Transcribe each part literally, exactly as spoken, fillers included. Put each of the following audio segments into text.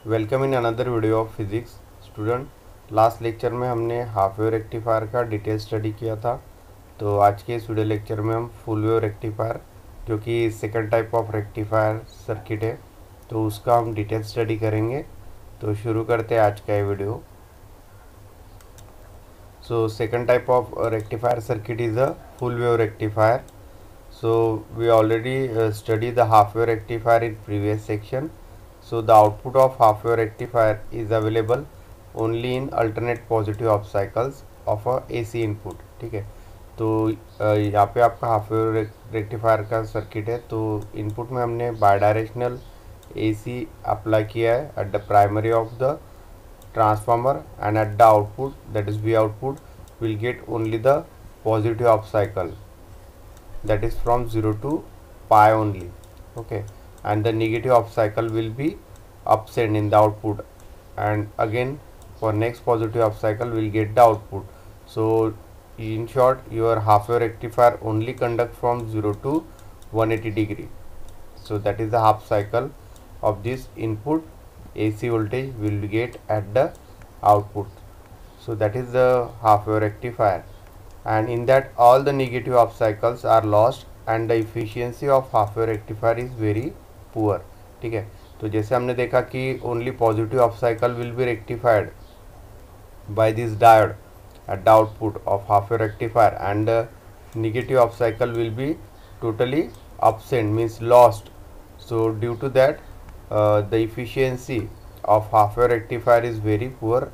Welcome in another video of physics student. Last lecture में हमने half wave rectifier का detail study किया था। तो आज के इस वीडियो लेक्चर में हम फुल वेव रेक्टिफायर, जो कि second type of rectifier circuit है, तो उसका हम डिटेल स्टडी करेंगे। तो शुरू करते हैं आज का ये वीडियो। So second type of rectifier circuit is a full wave rectifier. So we already uh, studied the half wave rectifier in previous section. So the output of half wave rectifier is available only in alternate positive half cycles of a A C input. ठीक है, तो यहाँ पे आपका half wave rectifier का circuit है। तो input में हमने बायडायरेक्शनल A C अप्लाई किया है at the primary of the transformer, and at the output, that is V output, will get only the positive half cycle, that is from zero to pi only. Okay, and the negative half cycle will be absent in the output, and again for next positive half cycle we'll get the output. So in short, your half wave rectifier only conduct from zero to one hundred eighty degree. So that is the half cycle of this input A C voltage will get at the output. So that is the half wave rectifier, and in that all the negative half cycles are lost and the efficiency of half wave rectifier is very poor. ठीक है, तो जैसे हमने देखा कि only positive half cycle will be rectified by this diode at the output of half wave rectifier, and the negative half cycle will be totally absent, means lost. So due to that uh, the efficiency of half wave rectifier is very poor.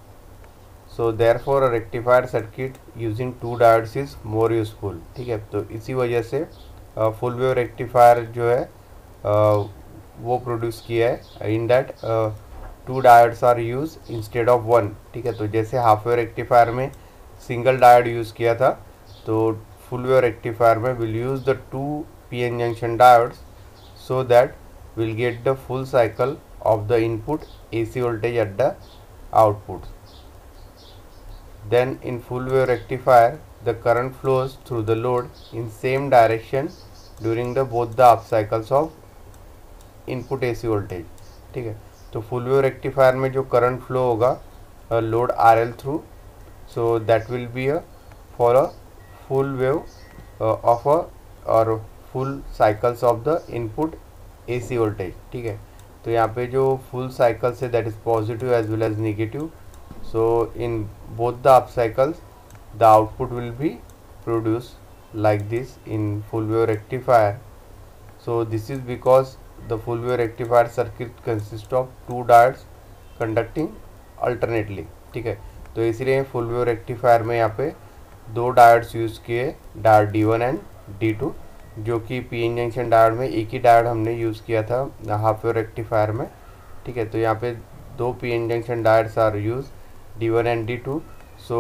So therefore a rectifier circuit using two diodes is more useful. ठीक है, तो इसी वजह से full wave rectifier जो है uh, वो produce किया है। In that two diodes are use instead of one. ठीक है, तो जैसे हाफ वेव रेक्टिफायर में सिंगल डायोड यूज़ किया था, तो फुल वेव रेक्टिफायर में will use the two P N junction diodes, so that will get the full cycle of the input A C voltage at the output. Then in full wave rectifier, the current flows through the load in same direction during the both the half cycles of input A C voltage. ठीक है, तो full wave rectifier में जो current flow होगा load R L through, so that will be a for a full wave uh, of a or full cycles of the input A C voltage. ठीक है, तो यहाँ पे जो full cycles है that is positive as well as negative. So in both the up cycles the output will be produced like this in full wave rectifier. So this is because the full wave rectifier circuit consists of two diodes conducting alternately. ठीक है, तो इसलिए full wave rectifier में यहाँ पे दो diodes use किए, diode D one and D two, जो कि पी एन जंक्शन डायोड में एक ही डायोड हमने यूज़ किया था हाफ वेव रेक्टिफायर में. ठीक है, तो यहाँ पे दो P N junction diodes are use D one and D two. So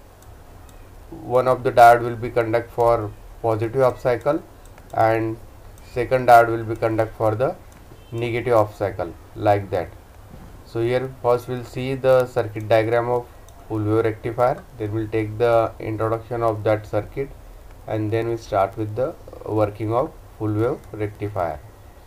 one of the diode will be conduct for positive half cycle and second diode will be conduct for the negative half cycle, like that. So here first we'll see the circuit diagram of full wave rectifier, then we'll take the introduction of that circuit, and then we start with the working of full wave rectifier.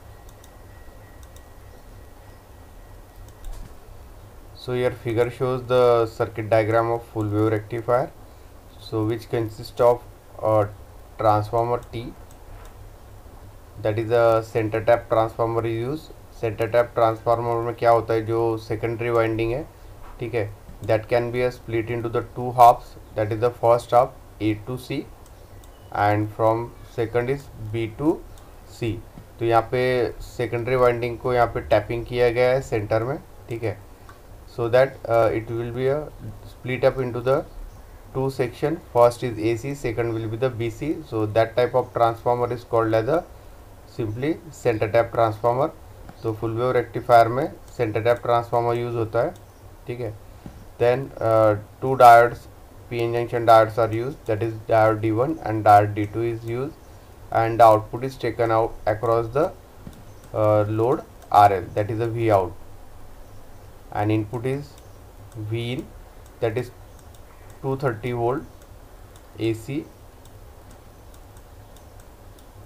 So here figure shows the circuit diagram of full wave rectifier, so which consists of a transformer T, that is a center tap transformer is used. Center tap transformer में क्या होता है, जो secondary winding है, ठीक है, that can be a split into the two halves, that is the first half A to C and from second is B to C. तो यहाँ पे secondary winding को यहाँ पे tapping किया गया है center में. ठीक है, so that uh, it will be a split up into the two section. First is A C, second will be the B C. So that type of transformer is called as a simply center tap transformer. तो full wave rectifier में center tap transformer use होता है. ठीक है, then uh, two diodes, P N junction diodes are used, that is diode D one and diode D two is used, and the output is taken out across the uh, load R L, that is a V out, and input is V in, that is two hundred thirty volt A C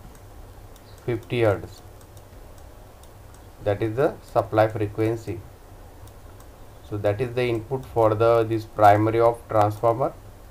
fifty hertz, that is the supply frequency. So that is the input for the this primary of transformer.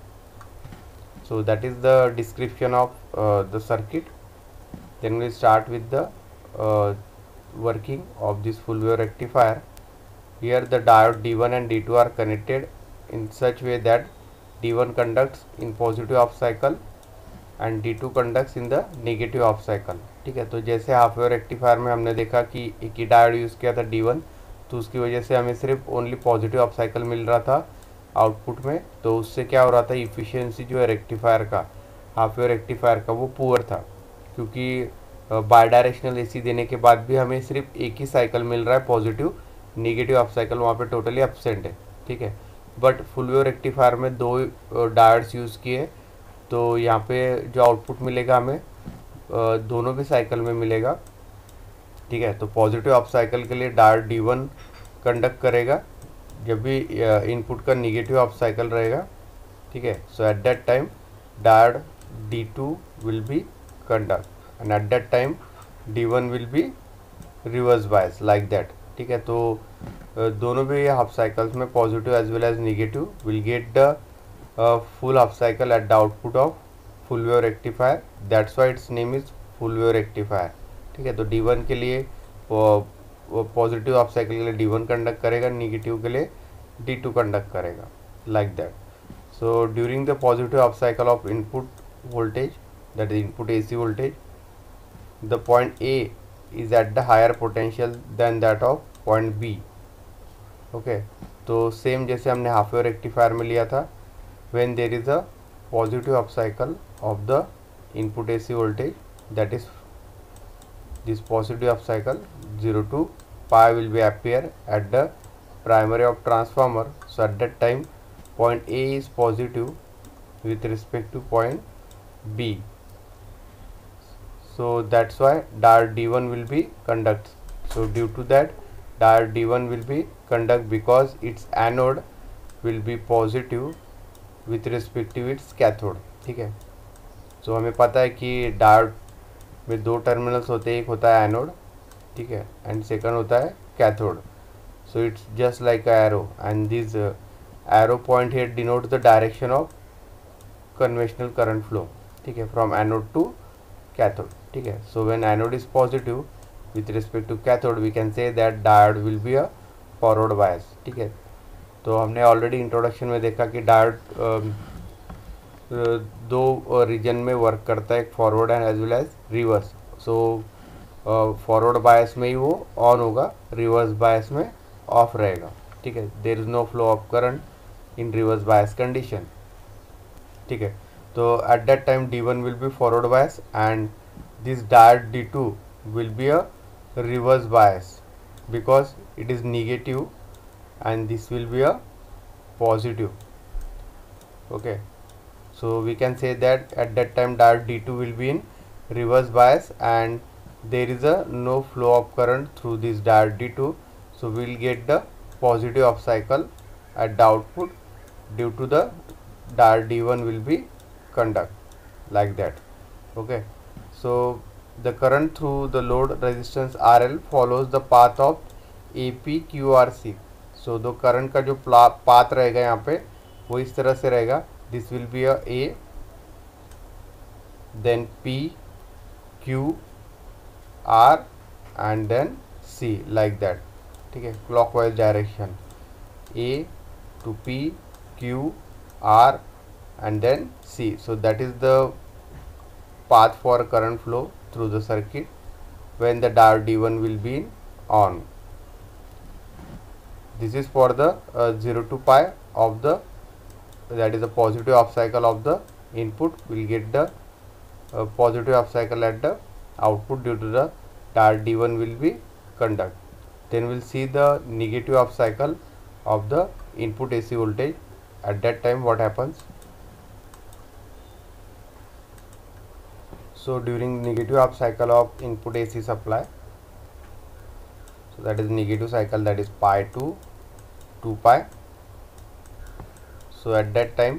So that is the description of uh, the circuit. Then we start with the uh, working of this full wave rectifier. Here the diode D one and D two are connected in such way that D one conducts in positive half cycle and D two conducts in the negative of cycle. ठीक है, तो जैसे half wave rectifier में हमने देखा कि एक ही diode use किया था डी वन, तो उसकी वजह से हमें सिर्फ ओनली पॉजिटिव ऑफ साइकिल मिल रहा था आउटपुट में. तो उससे क्या हो रहा था, इफिशियंसी जो है रेक्टिफायर का, हाफ वेव रेक्टिफायर का, वो पुअर था, क्योंकि बाई डायरेक्शनल एसी देने के बाद भी हमें सिर्फ एक ही साइकिल मिल रहा है पॉजिटिव, नेगेटिव ऑफ साइकिल वहाँ पे टोटली एब्सेंट है. ठीक है, बट फुल वेव रेक्टिफायर में दो डायोड्स यूज़ किए, तो यहाँ पे जो आउटपुट मिलेगा हमें दोनों भी साइकिल में मिलेगा. ठीक है, तो पॉजिटिव ऑफ साइकिल के लिए डायोड डी वन कंडक्ट करेगा जब भी इनपुट का नेगेटिव ऑफ साइकिल रहेगा. ठीक है, so at that time diode D two will be conduct and at that time D one will be reverse bias like that. ठीक है, तो दोनों भी हाफ साइकिल्स में positive as well as negative will get the Uh, full half cycle at the output of full wave rectifier. That's why its name is full wave rectifier. ठीक है, तो D one के लिए positive half cycle के लिए D one conduct करेगा, negative के लिए डी टू कंडक्ट करेगा, like that. So during the positive half cycle of input voltage, that is input AC voltage, the point A is at the higher potential than that of point B. Okay, तो same जैसे हमने half wave rectifier में लिया था, when there is a positive up cycle of the input A C voltage, that is this positive up cycle zero to pi will be appear at the primary of transformer. So at that time point A is positive with respect to point B, so that's why diode D one will be conduct. So due to that diode D one will be conduct because its anode will be positive with respective its cathode. ठीक है, सो so, हमें पता है कि diode में दो terminals होते हैं, एक होता है एनोड, ठीक है, एंड सेकंड होता है cathode. So it's just like a arrow and this arrow point here denote the direction of conventional current flow. ठीक है, फ्रॉम एनोड टू कैथोड. ठीक है, so when anode is positive with respect to cathode we can say that diode will be a forward bias. ठीक है, तो हमने already introduction में देखा कि डायोड दो रीजन में वर्क करता है, एक forward and as well as reverse. So forward bias में ही वो ऑन होगा, रिवर्स बायस में ऑफ रहेगा. ठीक है, there is no flow of current in reverse bias condition. ठीक है, तो at that time D one will be forward bias and this diode D two will be a reverse bias because it is negative and this will be a positive. Okay, so we can say that at that time diode D two will be in reverse bias and there is a no flow of current through this diode D two, so we will get the positive of cycle at the output due to the diode D one will be conduct like that. Okay, so the current through the load resistance R L follows the path of A P Q R C. So दो current का जो path रहेगा यहाँ पे वो इस तरह से रहेगा, this will be a A, then P, Q, R and then C like that. ठीक है, clockwise direction A to P, Q, R and then C. So that is the path for current flow through the circuit when the diode D one will be on. This is for the uh, zero to pi of the, that is the positive half cycle of the input, will get the uh, positive half cycle at the output due to the diode D one will be conduct. Then we'll see the negative half cycle of the input A C voltage. At that time what happens? So during negative half cycle of input A C supply, so that is negative cycle, that is pi to two pi. So at that time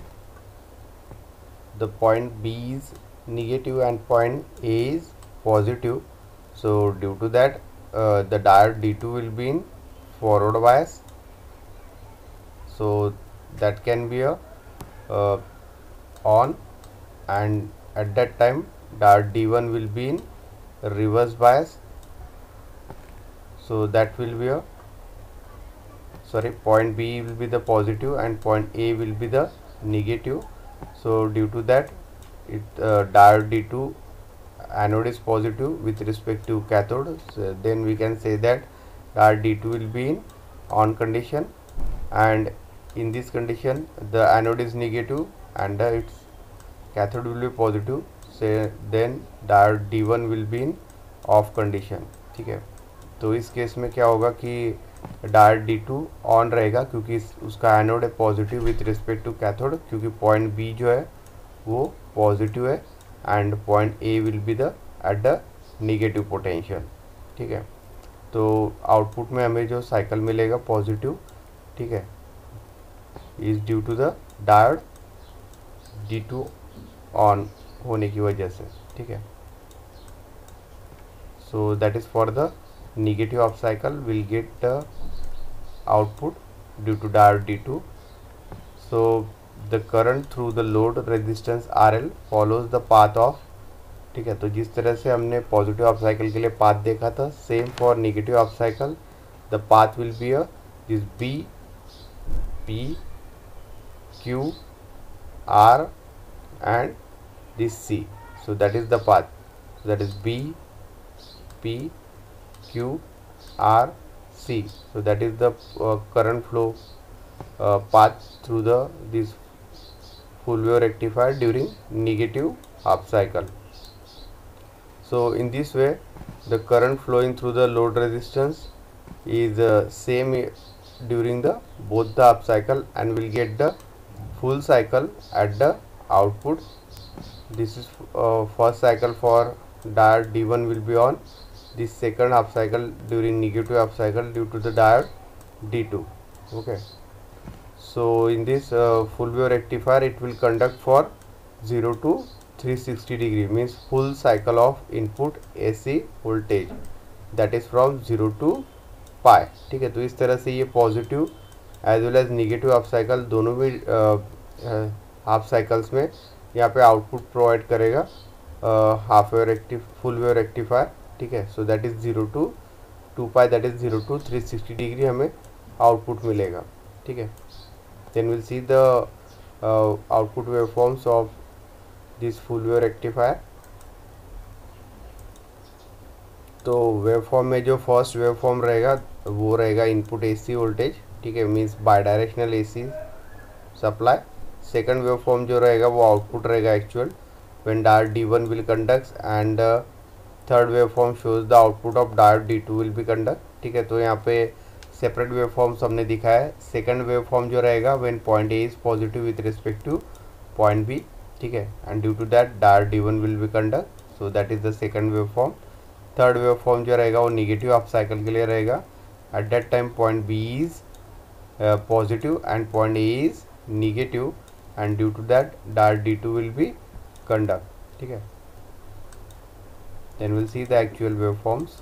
the point B is negative and point A is positive. So due to that uh, the diode D two will be in forward bias so that can be a uh, on, and at that time diode D one will be in reverse bias, so that will be a sorry point B will be the positive and point A will be the negative. So due to that, it uh, diode D two anode is positive with respect to cathode, so then we can say that diode D two will be in on condition, and in this condition the anode is negative and uh, its cathode will be positive, say then diode D one will be in off condition. ठीक है, तो इस case में क्या होगा कि diode D two on रहेगा क्योंकि उसका एनोड है positive with respect to cathode, क्योंकि पॉइंट बी जो है वो पॉजिटिव है and point A will be the at the negative potential. ठीक है, तो आउटपुट में हमें जो साइकिल मिलेगा पॉजिटिव, ठीक है, is due to the diode D two on होने की वजह से. ठीक है, so that is for the negative half cycle will get the output due to diode D two. So the current through the load resistance R L follows the path of. ठीक है, तो जिस तरह से हमने पॉजिटिव हाफ साइकिल के लिए path देखा था, same for negative half cycle the path will be a this B P Q R and this C. So that is the path. So that is B P Q R C. So that is the uh, current flow uh, path through the this full wave rectifier during negative half cycle. So in this way the current flowing through the load resistance is uh, same during the both the half cycle and will get the full cycle at the output. This is uh, first cycle for diode D one will be on, this second half cycle during negative half cycle due to the diode D two. Okay, so in this uh, full wave rectifier it will conduct for zero to three hundred sixty degree, means full cycle of input A C voltage, that is from zero to pi. ठीक है, तो इस तरह से ये positive as well as negative half cycle दोनों भी half cycles में यहाँ पे आउटपुट प्रोवाइड करेगा half wave rectifier full wave rectifier. ठीक है, so that is zero to two pi, that is zero to three sixty degree हमें output मिलेगा. ठीक है, then will see the output wave forms of this full wave rectifier. तो wave form में जो first wave form रहेगा वो रहेगा इनपुट एसी वोल्टेज. ठीक है, means bidirectional AC supply. Second wave form जो रहेगा वो आउटपुट रहेगा actual when diode D one will conducts, and third wave form shows the output of diode D two will be conduct. ठीक है, तो यहाँ पे सेपरेट वेव फॉर्म्स हमने दिखाया है. सेकंड वेव फॉर्म जो रहेगा when point A is positive with respect to point B. ठीक है, and due to that diode D one will be conduct, so that is the second wave form. Third wave form जो रहेगा वो negative half cycle के लिए रहेगा. At that time point B is positive and point A is negative, and due to that diode D two will be conduct. ठीक है, then we'll see the actual waveforms.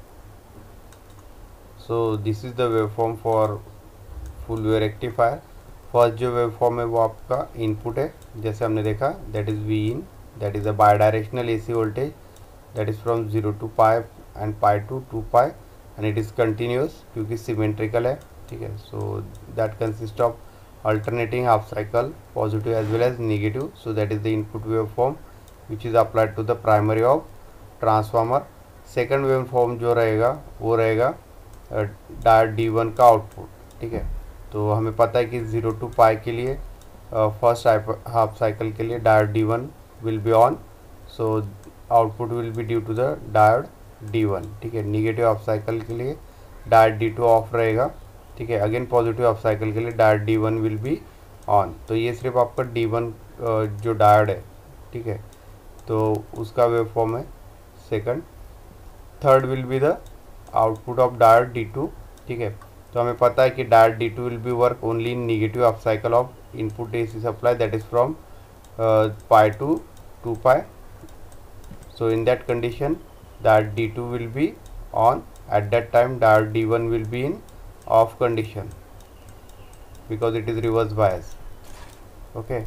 So this is the waveform for full wave rectifier. First जो waveform है वो आपका input है, जैसे हमने देखा, that is V in, that is a bidirectional A C voltage that is from zero to pi and pi to two pi and it is continuous क्योंकि symmetrical है. ठीक है, so that consists of alternating half cycle positive as well as negative. So that is the input waveform which is applied to the primary of transformer. second waveform जो रहेगा वो रहेगा diode D one का output. ठीक है, तो हमें पता है कि जीरो टू पाई के लिए फर्स्ट हाफ साइकिल के लिए diode D one will be on, so output will be due to the diode D one. ठीक है, निगेटिव हाफ साइकिल के लिए डायोड डी टू ऑफ रहेगा. ठीक है, अगेन पॉजिटिव हाफ साइकिल के लिए diode D one will be on. तो ये सिर्फ आपका डी वन जो डायोड है, ठीक है, तो उसका वेव फॉर्म है second. Third will be the output of diode D two. ठीक है, तो हमें पता है कि diode D two will be work only in negative half cycle of input AC supply, that is from pi to two pi. So in that condition diode D two will be on. At that time diode D one will be in off condition. because it is reverse bias. Okay,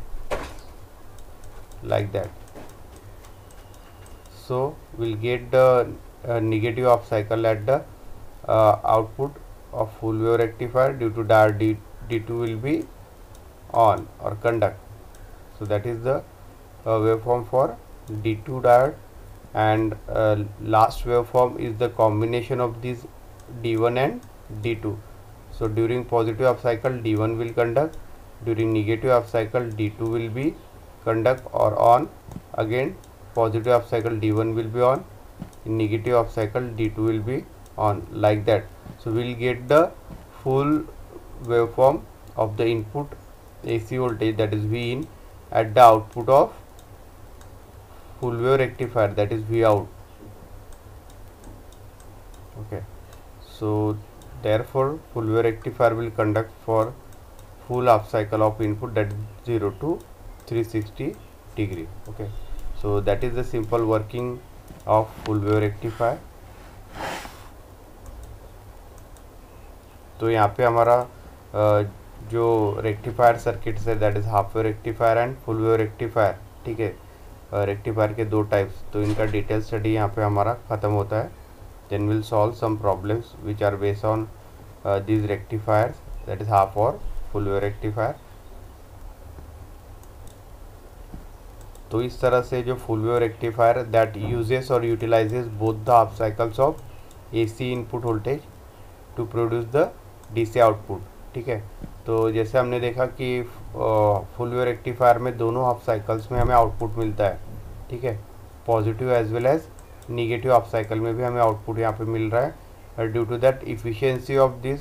like that. So we'll get the uh, negative off cycle at the uh, output of full wave rectifier due to diode D, D2 will be on or conduct. So that is the uh, waveform for D two diode, and uh, last waveform is the combination of these D one and D two. So during positive up cycle D one will conduct, during negative up cycle D two will be conduct or on. Again positive up cycle D one will be on, in negative up cycle D two will be on, like that. So we will get the full waveform of the input A C voltage, that is V in, at the output of full wave rectifier, that is V out. Okay, so therefore full wave rectifier will conduct for full half cycle of input, that is zero to three hundred sixty degree. Okay, so that is the simple working of full wave rectifier. तो यहाँ पे हमारा जो rectifier circuits है that is half wave rectifier and full wave rectifier, ठीक है, rectifier के दो टाइप्स, तो इनका डिटेल स्टडी यहाँ पे हमारा ख़त्म होता है. Then will solve some problems which are based on these rectifiers, that is half और फुल वेव रेक्टिफायर. तो इस तरह से जो full wave rectifier that uses और utilizes both the half cycles of AC input voltage to produce the DC output, ठीक है. तो जैसे हमने देखा कि फुल वेव रेक्टिफायर में दोनों हाफ साइकिल्स में हमें आउटपुट मिलता है, ठीक है, positive as well as negative half cycle में भी हमें आउटपुट यहाँ पे मिल रहा है. Due to that efficiency of this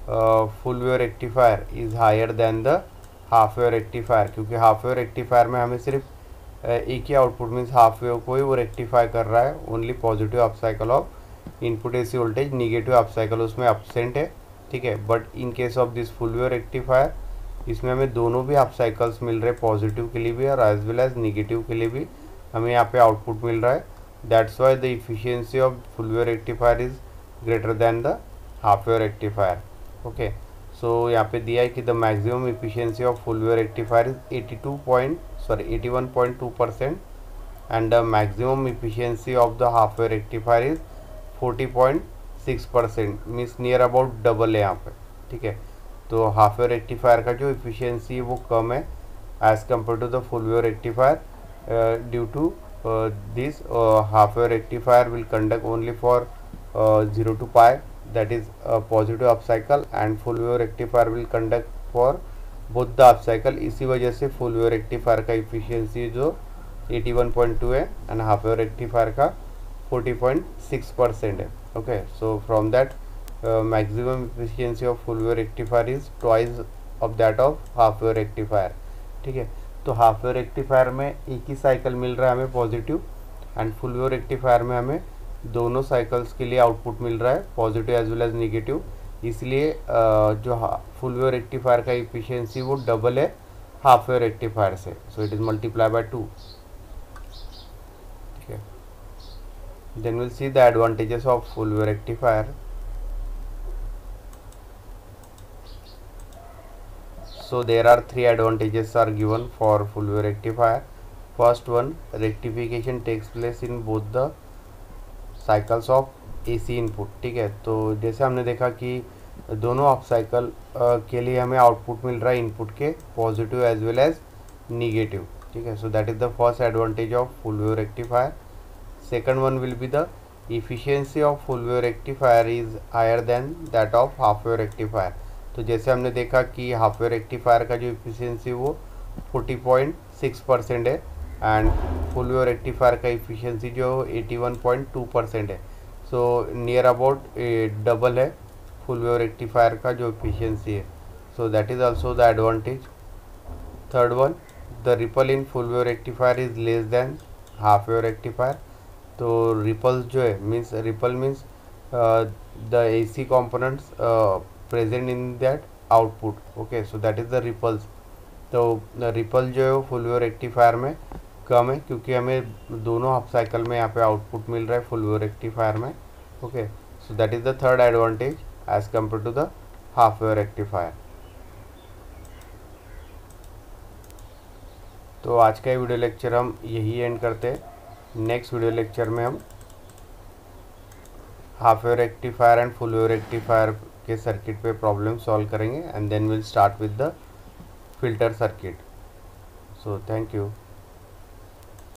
full wave rectifier is higher than the half wave rectifier, क्योंकि हाफ वेव रेक्टिफायर में हमें सिर्फ uh, एक ही आउटपुट मीन्स हाफ वेव को ही वो रेक्टिफाई कर रहा है, only positive half cycle of input AC voltage, negative half cycle उसमें एब्सेंट है, ठीक है. But in case of this full wave rectifier इसमें हमें दोनों भी हाफ साइकिल्स मिल रहे हैं, पॉजिटिव के लिए भी और एज वेल एज निगेटिव के लिए भी हमें यहाँ पे आउटपुट मिल रहा है. That's why the efficiency of full wave rectifier is greater than the half wave rectifier. Okay, so यहाँ पे दिया है कि the maximum efficiency of full wave rectifier is eighty two point sorry eighty one point two percent and the maximum efficiency of the half wave rectifier is forty point six percent, means near about double है यहाँ पे, ठीक है. तो half wave rectifier का जो efficiency है वो कम है as compare to the full wave rectifier due to this half wave rectifier will conduct only for zero to pi, that is positive up cycle, and full wave rectifier will conduct for both the up cycle. इसी वजह से full wave rectifier का efficiency जो eighty one point two है and half wave rectifier का forty point six percent है. Okay, so from that uh, maximum efficiency of full wave rectifier is twice of that of half wave rectifier, ठीक है. तो half wave rectifier में एक ही cycle मिल रहा है हमें positive, and full wave rectifier में हमें दोनों साइकिल्स के लिए आउटपुट मिल रहा है positive as well as negative, इसलिए uh, जो फुल वेव रेक्टिफायर का इफिशियंसी वो डबल है हाफ वेव रेक्टिफायर से, so it is multiply by two. Then we'll see the advantages of full wave rectifier. So there are three advantages are given for full wave rectifier. First one, rectification takes place in both the cycles of A C input, ठीक है. तो जैसे हमने देखा कि दोनों half cycle के लिए हमें आउटपुट मिल रहा है इनपुट के positive as well as negative, ठीक है. So that is the first advantage of full wave rectifier. Second one will be the efficiency of full wave rectifier is higher than that of half wave rectifier. तो जैसे हमने देखा कि half wave rectifier का जो efficiency वो forty point six percent है and full wave rectifier का इफिशियंसी जो eighty one point two percent है. सो नियर अबाउट डबल है फुल वेव रेक्टिफायर का जो इफिशियंसी है. So that is also the advantage. Third one, the ripple in full wave rectifier is less than half wave rectifier. तो ripples जो है means ripple means the A C components present in that output. Okay, so that is the ripples. तो ripple जो है वो full wave rectifier में कम है क्योंकि हमें दोनों हाफ साइकिल में यहाँ पे आउटपुट मिल रहा है फुल वेव रेक्टिफायर में. Okay, so that is the third advantage as compare to the half wave rectifier. तो आज का ये वीडियो लेक्चर हम यही एंड करते हैं। नेक्स्ट वीडियो लेक्चर में हम half wave rectifier and full wave rectifier के सर्किट पे प्रॉब्लम सॉल्व करेंगे and then will start with the filter circuit. So thank you.